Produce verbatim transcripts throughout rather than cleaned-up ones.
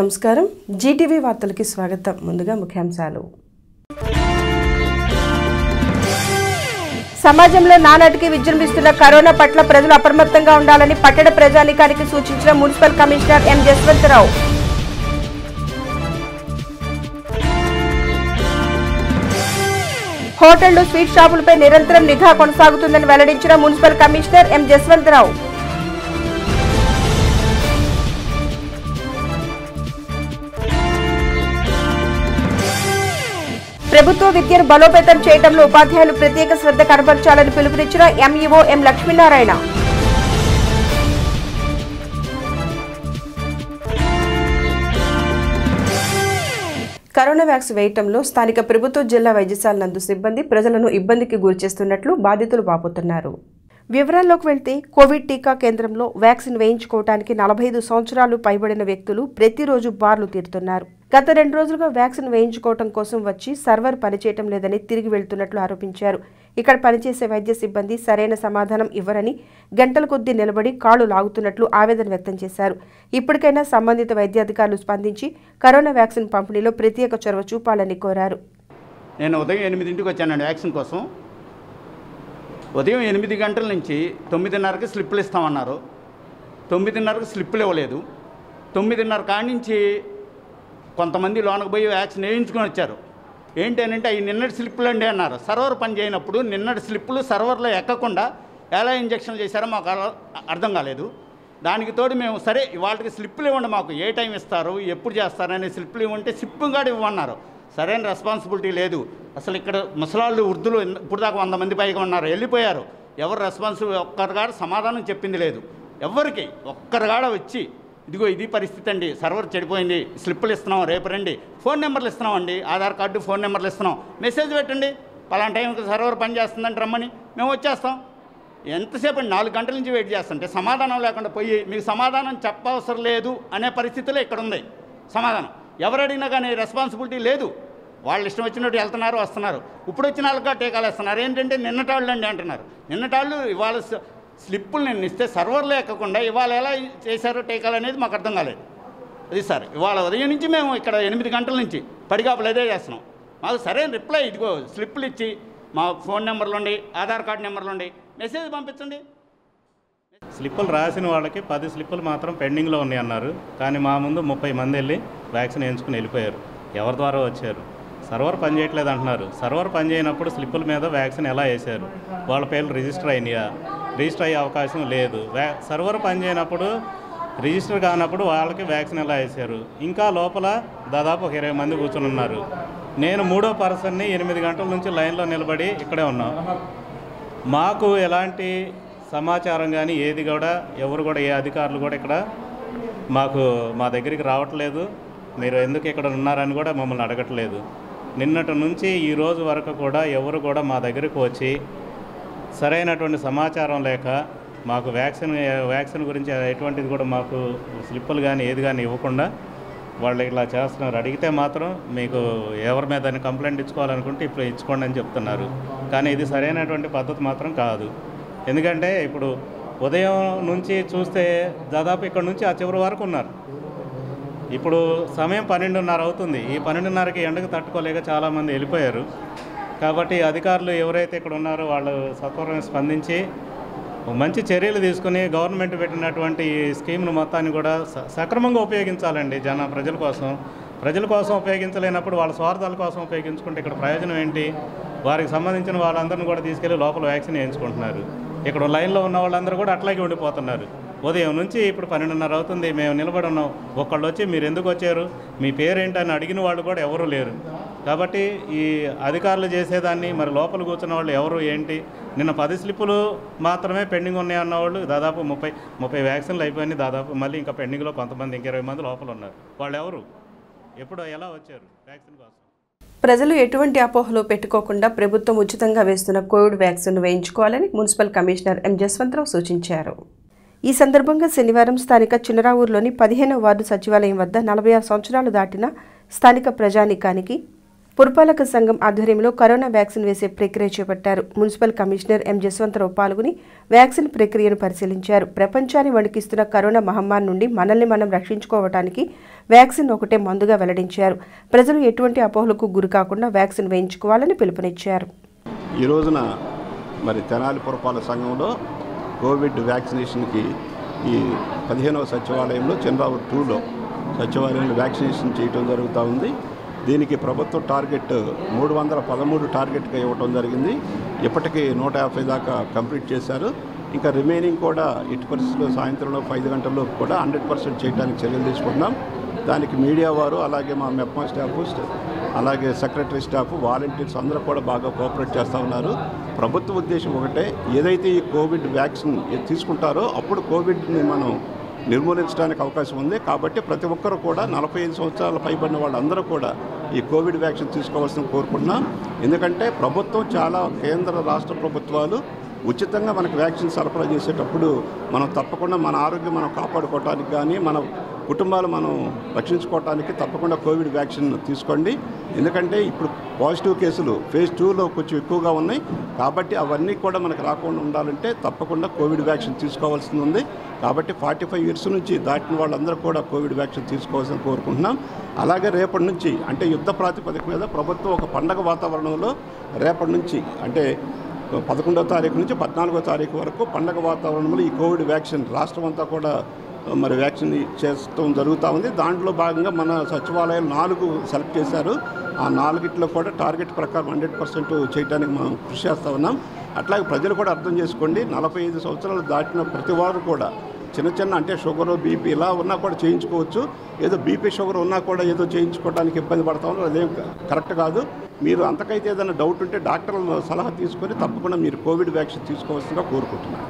నమస్కారం జీటీవీ వార్తలకి స్వాగతం ముందుగా ముఖ్యాంశాలు సమాజంలో నానాటికి విజృంభిస్తున్న కరోనా పట్ల ప్రజలు అప్రమత్తంగా ఉండాలని పట్టణ ప్రజానీకానికి సూచించిన మున్సిపల్ కమిషనర్ ఎం జస్వంతరావు హోటళ్లు స్వీట్ షాపులపై నిరంతరం నిఘా కొనసాగుతుందని వెల్లడించిన మున్సిపల్ కమిషనర్ ఎం జస్వంతరావు ప్రభుత్వ విద్యను బలోపేతం చేయడంలో ఉపాధ్యాయులు ప్రత్యేక శ్రద్ధ కనబర్చాలని పిలుపునిచ్చిన MEO M Lakshminarayana corona vaccine వేయటంలో స్థానిక ప్రభుత్వ జిల్లా వైద్యశాల నందు సిబ్బంది ప్రజలను ఇబ్బందికి గురిచేస్తున్నట్లు బాధితులు వాపోతున్నారు. వివరాల్లోకి వెళ్తే కోవిడ్ టీకా కేంద్రంలో వ్యాక్సిన్ వేయించుకోవడానికి నలభై ఐదు సంవత్సరాలు పైబడిన వ్యక్తులు ప్రతిరోజు బార్లు తీరుతున్నారు. గత రెండు రోజులుగా వ్యాక్సిన్ వేయించుకోవడం కోసం వచ్చి సర్వర్ పనిచేయటం లేదని తిరిగి వెళ్తున్నట్లు ఆరోపించారు. ఇక్కడ పనిచేసే వైద్య సిబ్బంది సరైన సమాధానం ఇవ్వరని గంటల కొద్దీ నిలబడి కాళ్లు లాగుతున్నట్లు ఆవేదన వ్యక్తం చేశారు. ఇప్పటికైనా సంబంధిత వైద్యాధికారులు స్పందించి కరోనా వ్యాక్సిన్ పంపిణీలో ప్రత్యేక చొరవ చూపాలని కోరారు. నేను ఉదయం ఎనిమిదింటికి వచ్చానండి వ్యాక్సిన్ కోసం. ఉదయం ఎనిమిది గంటల నుంచి తొమ్మిదిన్నరకి స్లిప్పులు ఇస్తామన్నారు. తొమ్మిదిన్నరకు స్లిప్పులు ఇవ్వలేదు. తొమ్మిదిన్నర కాడి నుంచి కొంతమంది లోనకు పోయి వ్యాక్సిన్ వేయించుకొని వచ్చారు. ఏంటి అని అంటే అవి నిన్నటి స్లిప్పులు అండి అన్నారు. సర్వర్ పని చేయనప్పుడు నిన్నటి స్లిప్పులు సర్వర్లో ఎక్కకుండా ఎలా ఇంజక్షన్ చేశారో మాకు అర్థం కాలేదు. దానికి తోడు మేము సరే వాళ్ళకి స్లిప్పులు ఇవ్వండి, మాకు ఏ టైం ఇస్తారు ఎప్పుడు చేస్తారు అనే స్లిప్పులు ఇవ్వంటే స్లిప్ కూడా ఇవ్వమన్నారు. సరైన రెస్పాన్సిబిలిటీ లేదు. అసలు ఇక్కడ ముసలాళ్ళు వృద్ధులు ఇప్పుడు దాకా వంద మంది పైగా ఉన్నారు, వెళ్ళిపోయారు. ఎవరు రెస్పాన్సిబుల్ ఒక్కరిగాడ సమాధానం చెప్పింది లేదు. ఎవరికి ఒక్కరిగాడ వచ్చి ఇదిగో ఇది పరిస్థితి అండి, సర్వర్ చెడిపోయింది, స్లిప్పులు ఇస్తున్నాం, రేపు రండి, ఫోన్ నెంబర్లు ఇస్తున్నాం అండి, ఆధార్ కార్డు ఫోన్ నెంబర్లు ఇస్తున్నాం, మెసేజ్ పెట్టండి, పలానా టైంకి సర్వర్ పని చేస్తుందంటే రమ్మని మేము వచ్చేస్తాం. ఎంతసేపు అండి నాలుగు గంటల నుంచి వెయిట్ చేస్తుంటే సమాధానం లేకుండా పోయి మీకు సమాధానం చెప్పవసరం లేదు అనే పరిస్థితిలో ఇక్కడ ఉంది. సమాధానం ఎవరు అడిగినా కానీ రెస్పాన్సిబిలిటీ లేదు. వాళ్ళు ఇష్టం వచ్చినట్టు వెళ్తున్నారు వస్తున్నారు. ఇప్పుడు వచ్చిన వాళ్ళగా టీకాలు వేస్తున్నారు. ఏంటంటే నిన్నటాళ్ళు అండి అంటున్నారు. నిన్నటాళ్ళు ఇవాళ స్లిప్పులు నేను ఇస్తే సర్వర్లో ఎక్కకుండా ఇవాళ ఎలా చేశారో టీకాలు అనేది మాకు అర్థం కాలేదు. అది సార్ ఇవాళ ఉదయం నుంచి మేము ఇక్కడ ఎనిమిది గంటల నుంచి పడిగాపులు అదే చేస్తున్నాం. మాకు సరైన రిప్లై ఇదిగో స్లిప్పులు ఇచ్చి మా ఫోన్ నెంబర్లు ఉండి ఆధార్ కార్డు నెంబర్లు ఉండి మెసేజ్ పంపించండి. స్లిప్పులు రాసిన వాళ్ళకి పది స్లిప్పులు మాత్రం పెండింగ్లో ఉన్నాయి అన్నారు. కానీ మా ముందు ముప్పై మంది వెళ్ళి వ్యాక్సిన్ వేయించుకుని వెళ్ళిపోయారు. ఎవరి ద్వారా వచ్చారు? సర్వర్ పనిచేయట్లేదు అంటున్నారు. సర్వర్ పనిచేయనప్పుడు స్లిప్పుల మీద వ్యాక్సిన్ ఎలా వేశారు? వాళ్ళ పేర్లు రిజిస్టర్ అయినాయా? రిజిస్టర్ అయ్యే అవకాశం లేదు. వ్యా సర్వర్ పనిచేయనప్పుడు రిజిస్టర్ కానప్పుడు వాళ్ళకి వ్యాక్సిన్ ఎలా వేశారు? ఇంకా లోపల దాదాపు ఒక ఇరవై మంది కూర్చొని ఉన్నారు. నేను మూడో పర్సన్ని ఎనిమిది గంటల నుంచి లైన్లో నిలబడి ఇక్కడే ఉన్నాం. మాకు ఎలాంటి సమాచారం కానీ ఏది కూడా ఎవరు కూడా ఏ అధికారులు కూడా ఇక్కడ మాకు మా దగ్గరికి రావట్లేదు. మీరు ఎందుకు ఇక్కడ ఉన్నారని కూడా మమ్మల్ని అడగట్లేదు. నిన్నటి నుంచి ఈ రోజు వరకు కూడా ఎవరు కూడా మా దగ్గరికి వచ్చి సరైనటువంటి సమాచారం లేక మాకు వ్యాక్సిన్ వ్యాక్సిన్ గురించి ఎటువంటిది కూడా మాకు స్లిప్పులు కానీ ఏది కానీ ఇవ్వకుండా వాళ్ళు ఇలా చేస్తున్నారు. అడిగితే మాత్రం మీకు ఎవరి మీద కంప్లైంట్ ఇచ్చుకోవాలనుకుంటే ఇప్పుడు ఇచ్చుకోండి అని చెప్తున్నారు. కానీ ఇది సరైనటువంటి పద్ధతి మాత్రం కాదు. ఎందుకంటే ఇప్పుడు ఉదయం నుంచి చూస్తే దాదాపు ఇక్కడ నుంచి ఆ చివరి వరకు ఉన్నారు. ఇప్పుడు సమయం పన్నెండున్నర అవుతుంది. ఈ పన్నెండున్నరకి ఎండకు తట్టుకోలేక చాలామంది వెళ్ళిపోయారు. కాబట్టి అధికారులు ఎవరైతే ఇక్కడ ఉన్నారో వాళ్ళు సత్వరంగా స్పందించి మంచి చర్యలు తీసుకుని గవర్నమెంట్ పెట్టినటువంటి ఈ స్కీమ్ను మొత్తాన్ని కూడా సక్రమంగా ఉపయోగించాలండి. జన ప్రజల కోసం ప్రజల కోసం ఉపయోగించలేనప్పుడు వాళ్ళ స్వార్థాల కోసం ఉపయోగించుకుంటే ఇక్కడ ప్రయోజనం ఏంటి? వారికి సంబంధించిన వాళ్ళందరినీ కూడా తీసుకెళ్ళి లోపల వ్యాక్సిన్ వేయించుకుంటున్నారు. ఇక్కడ లైన్లో ఉన్న వాళ్ళందరూ కూడా అట్లాగే ఉండిపోతున్నారు. ఉదయం నుంచి ఇప్పుడు పన్నెండున్నర అవుతుంది, మేము నిలబడి ఉన్నాం. ఒకళ్ళు వచ్చి మీరు ఎందుకు వచ్చారు, మీ పేరేంటని అడిగిన వాళ్ళు కూడా ఎవరు లేరు. కాబట్టి ఈ అధికారులు చేసేదాన్ని మరి లోపల కూర్చున్న వాళ్ళు ఎవరు ఏంటి? నిన్న పది స్లిప్పులు మాత్రమే పెండింగ్ ఉన్నాయన్న వాళ్ళు దాదాపు ముప్పై ముప్పై వ్యాక్సిన్లు అయిపోయినాయి. దాదాపు మళ్ళీ ఇంకా పెండింగ్లో కొంతమంది ఇంక ఇరవై మంది లోపల ఉన్నారు. వాళ్ళు ఎవరు, ఎప్పుడు ఎలా వచ్చారు వ్యాక్సిన్ కోసం? ప్రజలు ఎటువంటి అపోహలు పెట్టుకోకుండా ప్రభుత్వం ఉచితంగా వేస్తున్న కోవిడ్ వ్యాక్సిన్ వేయించుకోవాలని మున్సిపల్ కమిషనర్ ఎం జస్వంతరావు సూచించారు. ఈ సందర్భంగా శనివారం స్థానిక చిన్నరావూరులోని పదిహేనవ వార్డు సచివాలయం వద్ద నలభై ఆరు సంవత్సరాలు దాటిన స్థానిక ప్రజానీకానికి పురపాలక సంఘం ఆధ్వర్యంలో కరోనా వ్యాక్సిన్ వేసే ప్రక్రియ చేపట్టారు. మున్సిపల్ కమిషనర్ ఎం జస్వంతరావు పాల్గొని వ్యాక్సిన్ ప్రక్రియను పరిశీలించారు. ప్రపంచాన్ని వణికిస్తున్న కరోనా మహమ్మారి నుండి మనల్ని మనం రక్షించుకోవడానికి వ్యాక్సిన్ ఒకటే మందుగా వెల్లడించారు. ప్రజలు ఎటువంటి అపోహలకు గురి కాకుండా వ్యాక్సిన్ వేయించుకోవాలని పిలుపునిచ్చారు. ఈ రోజున మరి తెనాలి పురపాలక సంఘంలో కోవిడ్ వ్యాక్సినేషన్కి ఈ పదిహేనవ సచివాలయంలో చంద్రావు టూలో సచివాలయంలో వ్యాక్సినేషన్ చేయడం జరుగుతూ ఉంది. దీనికి ప్రభుత్వం టార్గెట్ మూడు వందల పదమూడు టార్గెట్గా ఇవ్వడం జరిగింది. ఇప్పటికీ నూట యాభై దాకా కంప్లీట్ చేశారు. ఇంకా రిమైనింగ్ కూడా ఎట్టి పరిస్థితుల్లో సాయంత్రంలో ఐదు గంటల్లో కూడా హండ్రెడ్ పర్సెంట్ చేయడానికి చర్యలు తీసుకుంటున్నాం. దానికి మీడియా వారు అలాగే మా మెప్మా స్టాఫ్ అలాగే సెక్రటరీ స్టాఫ్ వాలంటీర్స్ అందరూ కూడా బాగా కోఆపరేట్ చేస్తూ ఉన్నారు. ప్రభుత్వ ఉద్దేశం ఒకటే, ఏదైతే ఈ కోవిడ్ వ్యాక్సిన్ తీసుకుంటారో అప్పుడు కోవిడ్ని మనం నిర్మూలించడానికి అవకాశం ఉంది. కాబట్టి ప్రతి ఒక్కరు కూడా నలభై ఐదు సంవత్సరాల పైబడిన వాళ్ళందరూ కూడా ఈ కోవిడ్ వ్యాక్సిన్ తీసుకోవాల్సిన కోరుకుంటున్నాం. ఎందుకంటే ప్రభుత్వం చాలా కేంద్ర రాష్ట్ర ప్రభుత్వాలు ఉచితంగా మనకు వ్యాక్సిన్ సరఫరా చేసేటప్పుడు మనం తప్పకుండా మన ఆరోగ్యం మనం కాపాడుకోవడానికి కానీ మన కుటుంబాలు మనం రక్షించుకోవడానికి తప్పకుండా కోవిడ్ వ్యాక్సిన్ తీసుకోండి. ఎందుకంటే ఇప్పుడు పాజిటివ్ కేసులు ఫేజ్ టూలో కొంచెం ఎక్కువగా ఉన్నాయి. కాబట్టి అవన్నీ కూడా మనకు రాకుండా ఉండాలంటే తప్పకుండా కోవిడ్ వ్యాక్సిన్ తీసుకోవాల్సి ఉంది. కాబట్టి ఫార్టీ ఫైవ్ ఇయర్స్ నుంచి దాటిన వాళ్ళందరూ కూడా కోవిడ్ వ్యాక్సిన్ తీసుకోవాల్సిన కోరుకుంటున్నాం. అలాగే రేపటి నుంచి అంటే యుద్ధ ప్రాతిపదిక మీద ప్రభుత్వం ఒక పండగ వాతావరణంలో రేపటి నుంచి అంటే పదకొండవ తారీఖు నుంచి పద్నాలుగో తారీఖు వరకు పండగ వాతావరణంలో ఈ కోవిడ్ వ్యాక్సిన్ రాష్ట్రం అంతా కూడా మరి వ్యాక్సిన్ చేస్తూ జరుగుతూ ఉంది. దాంట్లో భాగంగా మన సచివాలయం నాలుగు సెలెక్ట్ చేశారు. ఆ నాలుగిట్లో కూడా టార్గెట్ ప్రకారం హండ్రెడ్ పర్సెంట్ చేయడానికి మనం కృషి చేస్తూ ఉన్నాం. అట్లాగే ప్రజలు కూడా అర్థం చేసుకోండి, నలభై ఐదు సంవత్సరాలు దాటిన ప్రతి వారు కూడా చిన్న చిన్న అంటే షుగరు బీపీ ఇలా ఉన్నా కూడా చేయించుకోవచ్చు. ఏదో బీపీ షుగర్ ఉన్నా కూడా ఏదో చేయించుకోవడానికి ఇబ్బంది పడతా ఉన్నారు, అదేం కరెక్ట్ కాదు. మీరు అంతకైతే ఏదైనా డౌట్ ఉంటే డాక్టర్ల సలహా తీసుకొని తప్పకుండా మీరు కోవిడ్ వ్యాక్సిన్ తీసుకోవాల్సిందిగా కోరుకుంటున్నాను.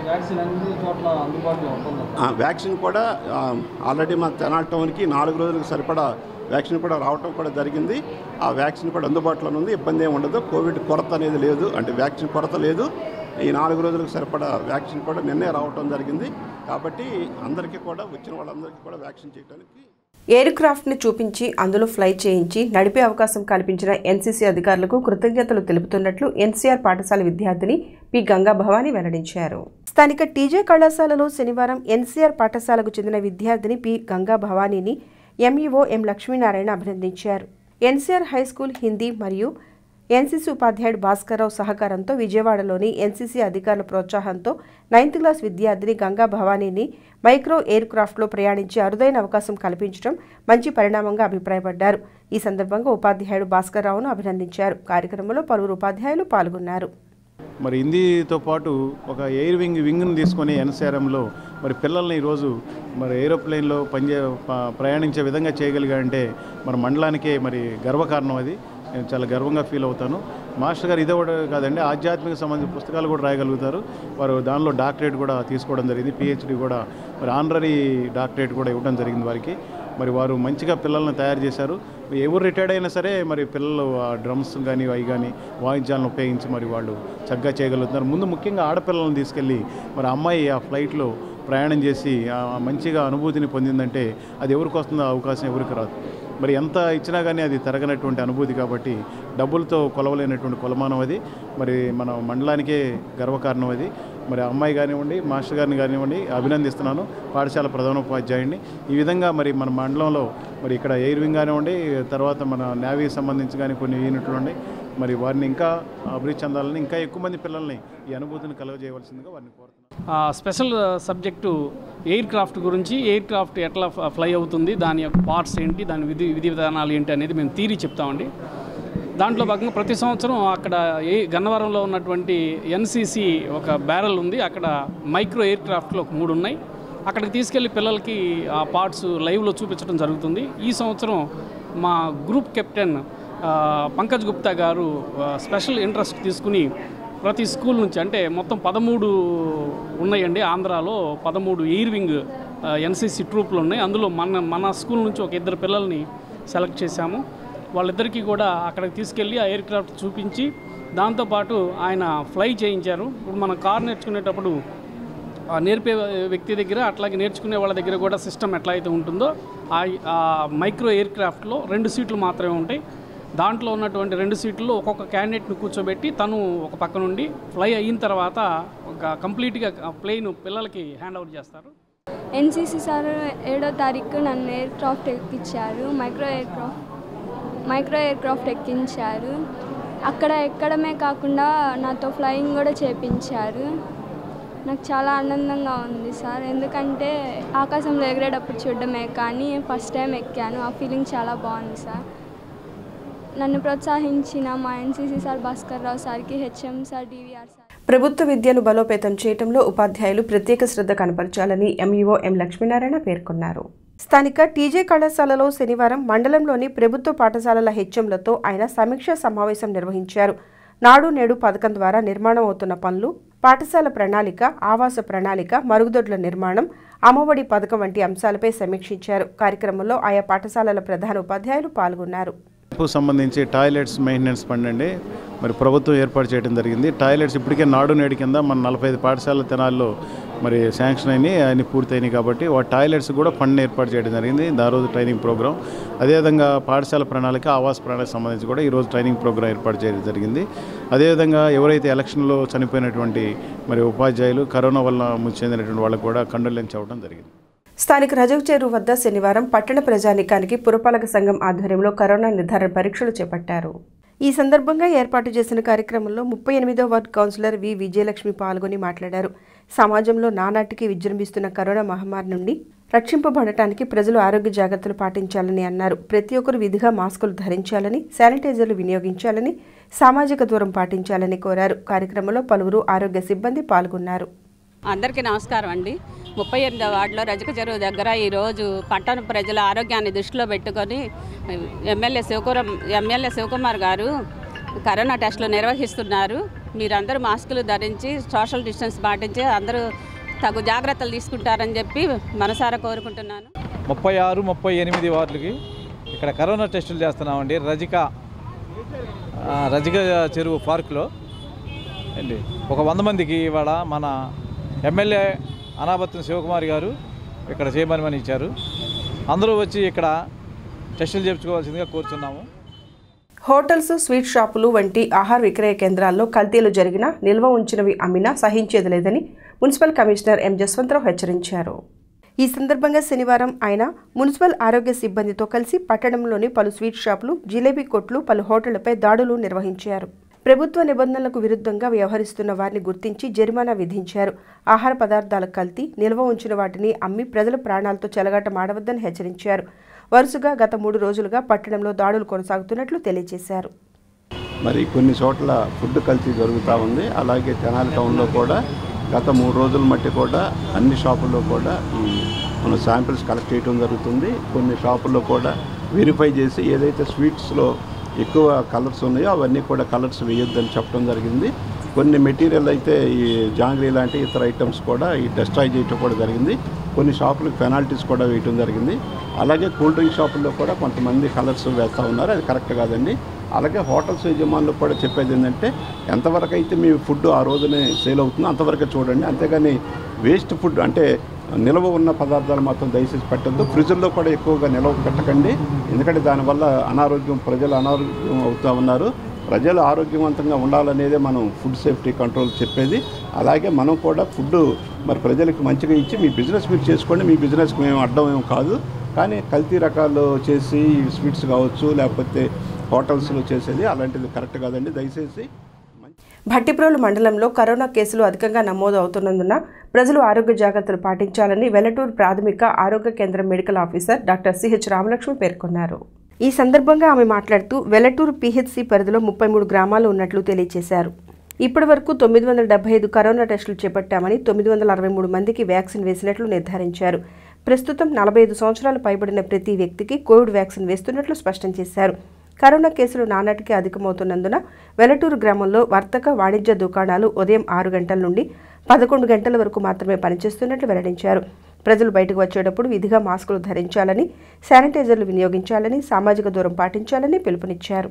వ్యాక్సిన్ కూడా ఆల్రెడీ మా తెనాలి టౌన్కి నాలుగు రోజులకు సరిపడా వ్యాక్సిన్ కూడా రావటం కూడా జరిగింది. ఆ వ్యాక్సిన్ కూడా అందుబాటులో ఉంది, ఇబ్బంది ఏమి ఉండదు. కోవిడ్ కొరత అనేది లేదు, అంటే వ్యాక్సిన్ కొరత లేదు. ఈ నాలుగు రోజులకు సరిపడా వ్యాక్సిన్ కూడా నిన్నే రావటం జరిగింది. కాబట్టి అందరికీ కూడా వచ్చిన వాళ్ళందరికీ కూడా వ్యాక్సిన్ చేయడానికి ఎయిర్ క్రాఫ్ట్ని చూపించి అందులో ఫ్లై చేయించి నడిపే అవకాశం కల్పించిన ఎన్సీసీ అధికారులకు కృతజ్ఞతలు తెలుపుతున్నట్లు ఎన్సీఆర్ పాఠశాల విద్యార్థిని పి గంగా భవాని వెల్లడించారు. స్థానిక టీజే కళాశాలలో శనివారం ఎన్సీఆర్ పాఠశాలకు చెందిన విద్యార్థిని పి గంగా భవానీని ఎంఈఓ ఎం లక్ష్మీనారాయణ అభినందించారు. ఎన్సీఆర్ హైస్కూల్ హిందీ మరియు ఎన్సీసీ ఉపాధ్యాయుడు భాస్కర్రావు సహకారంతో విజయవాడలోని ఎన్సీసీ అధికారుల ప్రోత్సాహంతో నైన్త్ క్లాస్ విద్యార్థిని గంగా భవానీని మైక్రో ఎయిర్ క్రాఫ్ట్లో ప్రయాణించే అరుదైన అవకాశం కల్పించడం మంచి పరిణామంగా అభిప్రాయపడ్డారు. ఈ సందర్భంగా ఉపాధ్యాయుడు భాస్కర్రావును అభినందించారు. కార్యక్రమంలో పలువురు ఉపాధ్యాయులు పాల్గొన్నారు. మరి హిందీతో పాటు ఒక ఎయిర్ వింగ్ వింగ్ను తీసుకొని ఎన్సీఆర్ఎంలో మరి పిల్లల్ని ఈరోజు మరి ఏరోప్లేన్లో పనిచే ప్రయాణించే విధంగా చేయగలిగారంటే మన మండలానికే మరి గర్వకారణం. అది నేను చాలా గర్వంగా ఫీల్ అవుతాను. మాస్టర్ గారు ఇదే కూడా కాదండి, ఆధ్యాత్మిక సంబంధించిన పుస్తకాలు కూడా రాయగలుగుతారు. వారు దానిలో డాక్టరేట్ కూడా తీసుకోవడం జరిగింది, పిహెచ్డి కూడా మరి ఆనరీ డాక్టరేట్ కూడా ఇవ్వడం జరిగింది వారికి. మరి వారు మంచిగా పిల్లల్ని తయారు చేశారు. ఎవరు రిటైర్డ్ అయినా సరే మరి పిల్లలు ఆ డ్రమ్స్ కానీ అవి కానీ వాయిద్యాలను ఉపయోగించి మరి వాళ్ళు చక్కగా చేయగలుగుతున్నారు. ముందు ముఖ్యంగా ఆడపిల్లలను తీసుకెళ్ళి మరి అమ్మాయి ఆ ఫ్లైట్లో ప్రయాణం చేసి మంచిగా అనుభూతిని పొందిందంటే అది ఎవరికి వస్తుందో అవకాశం ఎవరికి రాదు. మరి ఎంత ఇచ్చినా కానీ అది తరగనటువంటి అనుభూతి. కాబట్టి డబ్బులతో కొలవలేనటువంటి కొలమానం అది. మరి మన మండలానికే గర్వకారణం అది. మరి అమ్మాయి కానివ్వండి, మాస్టర్ గారిని కానివ్వండి అభినందిస్తున్నాను, పాఠశాల ప్రధానోపాధ్యాయుడిని. ఈ విధంగా మరి మన మండలంలో మరి ఇక్కడ ఎయిర్ వింగ్ కానివ్వండి, తర్వాత మన నేవీకి సంబంధించి కానీ కొన్ని యూనిట్లు ఉన్నాయి. మరి వారిని ఇంకా అభివృద్ధి చెందాలని, ఇంకా ఎక్కువ మంది పిల్లల్ని ఈ అనుభూతిని కలుగజేయవలసిందిగా వారిని కోరుతున్నాను. స్పెషల్ సబ్జెక్టు ఎయిర్ క్రాఫ్ట్ గురించి, ఎయిర్ క్రాఫ్ట్ ఎట్లా ఫ్లై అవుతుంది, దాని యొక్క పార్ట్స్ ఏంటి, దాని విధి విధి విధానాలు ఏంటి అనేది మేము థియరీ చెప్తామండి. దాంట్లో భాగంగా ప్రతి సంవత్సరం అక్కడ ఏ గన్నవరంలో ఉన్నటువంటి ఎన్సీసీ ఒక బ్యారల్ ఉంది, అక్కడ మైక్రో ఎయిర్ క్రాఫ్ట్లో ఒక మూడు ఉన్నాయి. అక్కడికి తీసుకెళ్లి పిల్లలకి ఆ పార్ట్స్ లైవ్లో చూపించడం జరుగుతుంది. ఈ సంవత్సరం మా గ్రూప్ కెప్టెన్ పంకజ్ గుప్తా గారు స్పెషల్ ఇంట్రెస్ట్ తీసుకుని ప్రతి స్కూల్ నుంచి, అంటే మొత్తం పదమూడు ఉన్నాయండి ఆంధ్రాలో, పదమూడు ఎయిర్ వింగ్ ఎన్సీసీ ట్రూప్లు ఉన్నాయి. అందులో మన మన స్కూల్ నుంచి ఒక ఇద్దరు పిల్లల్ని సెలెక్ట్ చేశాము. వాళ్ళిద్దరికీ కూడా అక్కడికి తీసుకెళ్ళి ఆ ఎయిర్ క్రాఫ్ట్ చూపించి దాంతోపాటు ఆయన ఫ్లై చేయించారు. ఇప్పుడు మనం కారు నేర్చుకునేటప్పుడు నేర్పే వ్యక్తి దగ్గర అట్లాగే నేర్చుకునే వాళ్ళ దగ్గర కూడా సిస్టమ్ ఎట్లా అయితే ఉంటుందో ఆ మైక్రో ఎయిర్ క్రాఫ్ట్లో రెండు సీట్లు మాత్రమే ఉంటాయి. దాంట్లో ఉన్నటువంటి రెండు సీట్లలో ఒక్కొక్క క్యాండిడేట్ను కూర్చోబెట్టి తను ఒక పక్క నుండి ఫ్లై అయిన తర్వాత ఒక కంప్లీట్గా ప్లేన్ పిల్లలకి హ్యాండ్ ఓవర్ చేస్తారు. ఎన్సీసీ సార్ ఏడో తారీఖు నన్ను ఎయిర్ క్రాఫ్ట్ ఎక్కించారు, micro aircraft micro aircraft ఎక్కించారు. అక్కడ ఎక్కడమే కాకుండా నాతో ఫ్లయింగ్ కూడా చేయించారు. నాకు చాలా ఆనందంగా ఉంది సార్, ఎందుకంటే ఆకాశంలో ఎగిరేటప్పుడు చూడడమే కానీ ఫస్ట్ టైం ఎక్కాను. ఆ ఫీలింగ్ చాలా బాగుంది సార్. నన్ను ప్రోత్సహించిన మా ఎన్సీసీ సార్ భాస్కర్ రావు సార్కి, హెచ్ఎం సార్, డివిఆర్ సార్. ప్రభుత్వ విద్యను బలోపేతం చేయడంలో ఉపాధ్యాయులు ప్రత్యేక శ్రద్ధ కనపరచాలని ఎంఈఓ ఎం లక్ష్మీనారాయణ పేర్కొన్నారు. స్థానిక టీజే కళాశాలలో శనివారం మండలంలోని ప్రభుత్వ పాఠశాలల హెచ్ఎంలతో ఆయన సమీక్షా సమావేశం నిర్వహించారు. నాడు నేడు పథకం ద్వారా నిర్మాణం అవుతున్న పనులు, పాఠశాల ప్రణాళిక, ఆవాస ప్రణాళిక, మరుగుదొడ్ల నిర్మాణం, అమ్మఒడి పథకం వంటి అంశాలపై సమీక్షించారు. కార్యక్రమంలో ఆయా పాఠశాలల ప్రధాన ఉపాధ్యాయులు పాల్గొన్నారు. సంబంధించి టాయిలెట్స్ మెయింటెనెన్స్ ఫండ్ అండి మరి ప్రభుత్వం ఏర్పాటు చేయడం జరిగింది. టాయిలెట్స్ ఇప్పటికే నాడు నేడు కింద మన నలభై ఐదు పాఠశాలల తెనాల్లో మరి శాంక్షన్ అయినాయి, అన్ని పూర్తయినాయి. కాబట్టి ఆ టాయిలెట్స్ కూడా ఫండ్ ఏర్పాటు చేయడం జరిగింది. ఆ రోజు ట్రైనింగ్ ప్రోగ్రాం, అదేవిధంగా పాఠశాల ప్రణాళిక, ఆవాస ప్రణాళిక సంబంధించి కూడా ఈరోజు ట్రైనింగ్ ప్రోగ్రాం ఏర్పాటు చేయడం జరిగింది. అదేవిధంగా ఎవరైతే ఎలక్షన్లో చనిపోయినటువంటి మరి ఉపాధ్యాయులు, కరోనా వల్ల మృతి చెందినటువంటి వాళ్ళకు కూడా కండోలెన్స్ అవ్వడం జరిగింది. స్థానిక రజక చెరువు వద్ద శనివారం పట్టణ ప్రజానీకానికి పురపాలక సంఘం ఆధ్వర్యంలో కరోనా నిర్ధారణ పరీక్షలు చేపట్టారు. ఈ సందర్భంగా ఏర్పాటు చేసిన కార్యక్రమంలో ముప్పై ఎనిమిదో వార్డు కౌన్సిలర్ వి విజయలక్ష్మి పాల్గొని మాట్లాడారు. సమాజంలో నానాటికి విజృంభిస్తున్న కరోనా మహమ్మారి నుండి రక్షింపబడటానికి ప్రజలు ఆరోగ్య జాగ్రత్తలు పాటించాలని అన్నారు. ప్రతి ఒక్కరు విధిగా మాస్కులు ధరించాలని, శానిటైజర్లు వినియోగించాలని, సామాజిక దూరం పాటించాలని కోరారు. కార్యక్రమంలో పలువురు ఆరోగ్య సిబ్బంది పాల్గొన్నారు. అందరికీ నమస్కారం అండి. ముప్పై ఎనిమిదో వార్డులో రజక చెరువు దగ్గర ఈరోజు పట్టణ ప్రజల ఆరోగ్యాన్ని దృష్టిలో పెట్టుకొని ఎమ్మెల్యే శివకుమార్ ఎమ్మెల్యే శివకుమార్ గారు కరోనా టెస్టులు నిర్వహిస్తున్నారు. మీరందరూ మాస్కులు ధరించి సోషల్ డిస్టెన్స్ పాటించి అందరూ తగు జాగ్రత్తలు తీసుకుంటారని చెప్పి మనసారా కోరుకుంటున్నాను. ముప్పై ఆరు ముప్పై ఎనిమిది వార్డులకి ఇక్కడ కరోనా టెస్టులు చేస్తున్నామండి. రజిక రజిక చెరువు పార్కులో అండి ఒక వంద మందికి ఇవాళ మన ఎమ్మెల్యే అనాబత్తున శివకుమార్ గారు ఇక్కడ చేయమని ఇచ్చారు. అందరూ వచ్చి ఇక్కడ టెస్టులు చేయించుకోవాల్సిందిగా కోరుతున్నాము. హోటల్స్, స్వీట్ షాపులు వంటి ఆహార విక్రయ కేంద్రాల్లో కల్తీలు జరిగినా, నిల్వ ఉంచినవి అమ్మినా సహించేది లేదని మున్సిపల్ కమిషనర్ ఎం జస్వంతరావు హెచ్చరించారు. ఈ సందర్భంగా శనివారం ఆయన మున్సిపల్ ఆరోగ్య సిబ్బందితో కలిసి పట్టణంలోని పలు స్వీట్ షాపులు, జిలేబీ కొట్లు, పలు హోటళ్లపై దాడులు నిర్వహించారు. ప్రభుత్వ నిబంధనలకు విరుద్ధంగా వ్యవహరిస్తున్న వారిని గుర్తించి జరిమానా విధించారు. ఆహార పదార్థాల కల్తీ, నిల్వ ఉంచిన వాటిని అమ్మి ప్రజల ప్రాణాలతో చెలగాటమాడవద్దని హెచ్చరించారు. వరుసగా గత మూడు రోజులుగా పట్టణంలో దాడులు కొనసాగుతున్నట్లు తెలియజేశారు. మరి కొన్ని చోట్ల ఫుడ్ కల్తీ జరుగుతూ ఉంది. అలాగే తెనాలి టౌన్లో కూడా గత మూడు రోజుల మట్టి కూడా అన్ని షాపుల్లో కూడా ఈ మన శాంపిల్స్ కలెక్ట్ చేయడం జరుగుతుంది. కొన్ని షాపుల్లో కూడా వెరిఫై చేసి ఏదైతే స్వీట్స్లో ఎక్కువ కలర్స్ ఉన్నాయో అవన్నీ కూడా కలర్స్ వేయొద్దని చెప్పడం జరిగింది. కొన్ని మెటీరియల్ అయితే ఈ జాంగ్రీ లాంటి ఇతర ఐటమ్స్ కూడా ఈ డెస్ట్రాయ్ చేయటం కూడా జరిగింది. కొన్ని షాపులకు పెనాల్టీస్ కూడా వేయటం జరిగింది. అలాగే కూల్ డ్రింక్ షాపుల్లో కూడా కొంతమంది కలర్స్ వేస్తూ ఉన్నారు, అది కరెక్ట్ కాదండి. అలాగే హోటల్స్ యజమానులకు కూడా చెప్పేది ఏంటంటే ఎంతవరకు అయితే మీ ఫుడ్ ఆ రోజునే సేల్ అవుతుందో అంతవరకే చూడండి, అంతేగాని వేస్ట్ ఫుడ్ అంటే నిల్వ ఉన్న పదార్థాలు మాత్రం దయచేసి పెట్టద్దు. ఫ్రిడ్జ్లో కూడా ఎక్కువగా నిల్వ పెట్టకండి, ఎందుకంటే దానివల్ల అనారోగ్యం ప్రజలు అనారోగ్యం అవుతూ ఉన్నారు. ప్రజలు ఆరోగ్యవంతంగా ఉండాలనేదే మనం ఫుడ్ సేఫ్టీ కంట్రోల్ చెప్పేది. అలాగే మనం కూడా ఫుడ్ మరి ప్రజలకు మంచిగా ఇచ్చి మీ బిజినెస్ మీరు చేసుకోండి, మీ బిజినెస్కి మేము అడ్డం ఏం కాదు. కానీ కల్తీ రకాలు చేసి స్వీట్స్ కావచ్చు లేకపోతే హోటల్స్లో చేసేది అలాంటిది కరెక్ట్ కాదండి. దయచేసి భట్టిప్రోలు మండలంలో కరోనా కేసులు అధికంగా నమోదు అవుతున్నందున ప్రజలు ఆరోగ్య జాగ్రత్తలు పాటించాలని వెల్లటూరు ప్రాథమిక ఆరోగ్య కేంద్రం medical officer doctor CH Ramalakshmi పేర్కొన్నారు. ఈ సందర్భంగా ఆమె మాట్లాడుతూ వెల్లటూరు పీహెచ్సీ పరిధిలో ముప్పై మూడు గ్రామాలు ఉన్నట్లు తెలియజేశారు. ఇప్పటి వరకు తొమ్మిది వందల డెబ్బై ఐదు కరోనా టెస్టులు చేపట్టామని, తొమ్మిది వందల అరవై మూడు మందికి వ్యాక్సిన్ వేసినట్లు నిర్ధారించారు. ప్రస్తుతం నలభై ఐదు సంవత్సరాలు పైబడిన ప్రతి వ్యక్తికి కోవిడ్ వ్యాక్సిన్ వేస్తున్నట్లు స్పష్టం చేశారు. కరోనా కేసులు నానాటికి అధికమవుతున్నందున వెల్లటూరు గ్రామంలో వర్తక వాణిజ్య దుకాణాలు ఉదయం ఆరు గంటల నుండి పదకొండు గంటల వరకు మాత్రమే పనిచేస్తున్నట్లు వెల్లడించారు. ప్రజలు బయటకు వచ్చేటప్పుడు విధిగా మాస్కులు ధరించాలని, శానిటైజర్లు వినియోగించాలని, సామాజిక దూరం పాటించాలని పిలుపునిచ్చారు.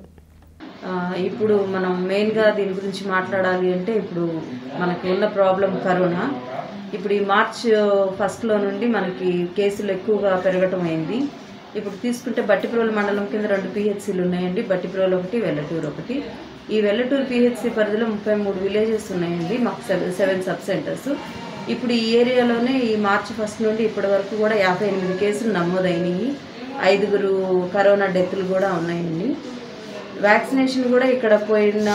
ఇప్పుడు మనం మెయిన్గా దీని గురించి మాట్లాడాలి అంటే ఇప్పుడు మనకి ఉన్న ప్రాబ్లం కరోనా. ఇప్పుడు ఈ మార్చ్ ఫస్ట్లో నుండి మనకి కేసులు ఎక్కువగా పెరగటం అయింది. ఇప్పుడు తీసుకుంటే బట్టిప్రోలు మండలం కింద రెండు పిహెచ్సిలు ఉన్నాయండి. బట్టిప్రోలు ఒకటి, వెల్లటూరు ఒకటి. ఈ వెల్లటూరు పిహెచ్సి పరిధిలో ముప్పై మూడు విలేజెస్ ఉన్నాయండి. మాకు సెవెన్ సెవెన్ సబ్ సెంటర్స్. ఇప్పుడు ఈ ఏరియాలోనే ఈ మార్చి ఫస్ట్ నుండి ఇప్పటి వరకు కూడా యాభై ఎనిమిది కేసులు నమోదైనవి. ఐదుగురు కరోనా డెత్లు కూడా ఉన్నాయండి. వ్యాక్సినేషన్ కూడా ఇక్కడ పోయిన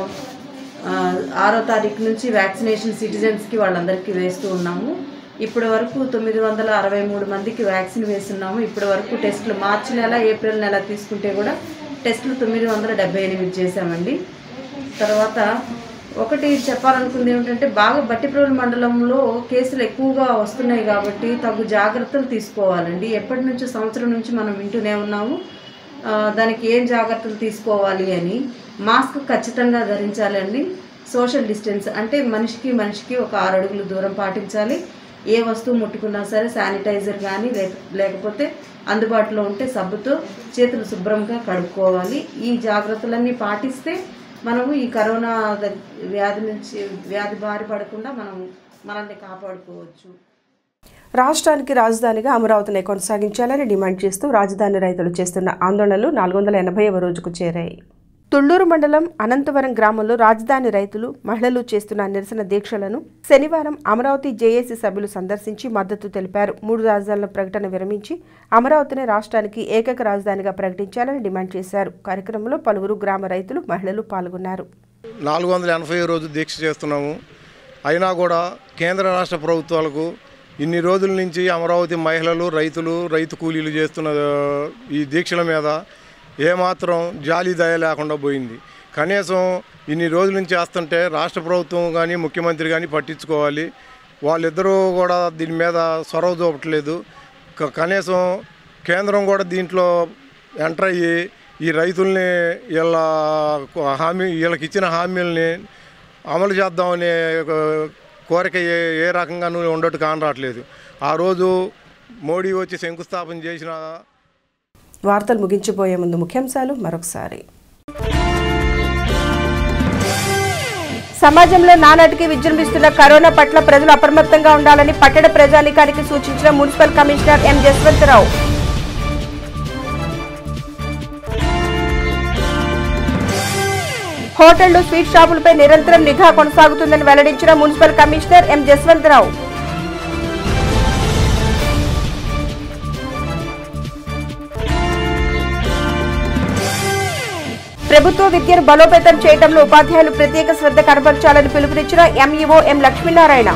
ఆరో తారీఖు నుంచి వ్యాక్సినేషన్ సిటిజన్స్కి వాళ్ళందరికీ వేస్తూ ఉన్నాము. ఇప్పటి వరకు తొమ్మిది వందల అరవై మూడు మందికి వ్యాక్సిన్ వేస్తున్నాము. ఇప్పటి వరకు టెస్టులు మార్చి నెల, ఏప్రిల్ నెల తీసుకుంటే కూడా టెస్టులు తొమ్మిది వందల డెబ్బై ఎనిమిది చేశామండి. తర్వాత ఒకటి చెప్పాలనుకుంది ఏమిటంటే, బాగా బట్టిప్రోలు మండలంలో కేసులు ఎక్కువగా వస్తున్నాయి కాబట్టి తగు జాగ్రత్తలు తీసుకోవాలండి. ఎప్పటి నుంచో సంవత్సరం నుంచి మనం వింటూనే ఉన్నాము దానికి ఏం జాగ్రత్తలు తీసుకోవాలి అని. మాస్క్ ఖచ్చితంగా ధరించాలండి. సోషల్ డిస్టెన్స్ అంటే మనిషికి మనిషికి ఒక ఆరు అడుగులు దూరం పాటించాలి. ఏ వస్తువు ముట్టుకున్నా సరే శానిటైజర్ కానీ లేకపోతే అందుబాటులో ఉంటే సబ్బుతో చేతులు శుభ్రంగా కడుక్కోవాలి. ఈ జాగ్రత్తలన్నీ పాటిస్తే మనము ఈ కరోనా వ్యాధి నుంచి వ్యాధి బారి పడకుండా మనం మనల్ని కాపాడుకోవచ్చు. రాష్ట్రానికి రాజధానిగా అమరావతిని కొనసాగించాలని డిమాండ్ చేస్తూ రాజధాని రైతులు చేస్తున్న ఆందోళనలు నాలుగు వందల ఎనభైవ రోజుకు చేరాయి. తుళ్లూరు మండలం అనంతవరం గ్రామంలో రాజధాని రైతులు, మహిళలు చేస్తున్న నిరసన దీక్షలను శనివారం అమరావతి జేఏసీ సభ్యులు సందర్శించి మద్దతు తెలిపారు. మూడు రాజధానుల ప్రకటన విరమించి అమరావతిని రాష్ట్రానికి ఏకైక రాజధానిగా ప్రకటించాలని డిమాండ్ చేశారు. కార్యక్రమంలో పలువురు గ్రామ రైతులు, మహిళలు పాల్గొన్నారు. నాలుగు వందల ఎనభై రోజు దీక్ష చేస్తున్నాము. అయినా కూడా కేంద్ర రాష్ట్ర ప్రభుత్వాలకు ఇన్ని రోజుల నుంచి అమరావతి మహిళలు, రైతులు, రైతు కూలీలు చేస్తున్న ఈ దీక్షల మీద ఏమాత్రం జాలి దయ లేకుండా పోయింది. కనీసం ఇన్ని రోజుల నుంచి చేస్తుంటే రాష్ట్ర ప్రభుత్వం కానీ ముఖ్యమంత్రి కానీ పట్టించుకోవాలి. వాళ్ళిద్దరూ కూడా దీని మీద చొరవ చూపట్లేదు. కనీసం కేంద్రం కూడా దీంట్లో ఎంటర్ అయ్యి ఈ రైతుల్ని వీళ్ళ హామీ వీళ్ళకి ఇచ్చిన హామీలని అమలు చేద్దామనే కోరిక ఏ ఏ రకంగానూ ఉండట్టు కానరాట్లేదు. ఆ రోజు మోడీ వచ్చి శంకుస్థాపన చేసిన. వార్తలు ముగించిపోయే ముందు ముఖ్యాంశాలు మరొకసారి. సమాజంలో నానాటికి విజృంభిస్తున్న కరోనా పట్ల ప్రజలు అప్రమత్తంగా ఉండాలని పట్టణ ప్రజానీకానికి సూచించిన మున్సిపల్ కమిషనర్ ఎం జస్వంతరావు. హోటళ్లు, స్వీట్ షాపులపై నిరంతరం నిఘా కొనసాగుతుందని వెల్లడించిన మున్సిపల్ కమిషనర్ ఎం జస్వంతరావు. ప్రభుత్వ విద్యను బలోపేతం చేయడంలో ఉపాధ్యాయులు ప్రత్యేక శ్రద్ధ కనబర్చాలని పిలుపునిచ్చిన ఎంఈఓ ఎం లక్ష్మీనారాయణ.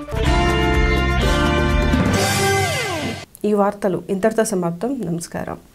ఈ వార్తలు ఇంతటితో సమాప్తం. నమస్కారం.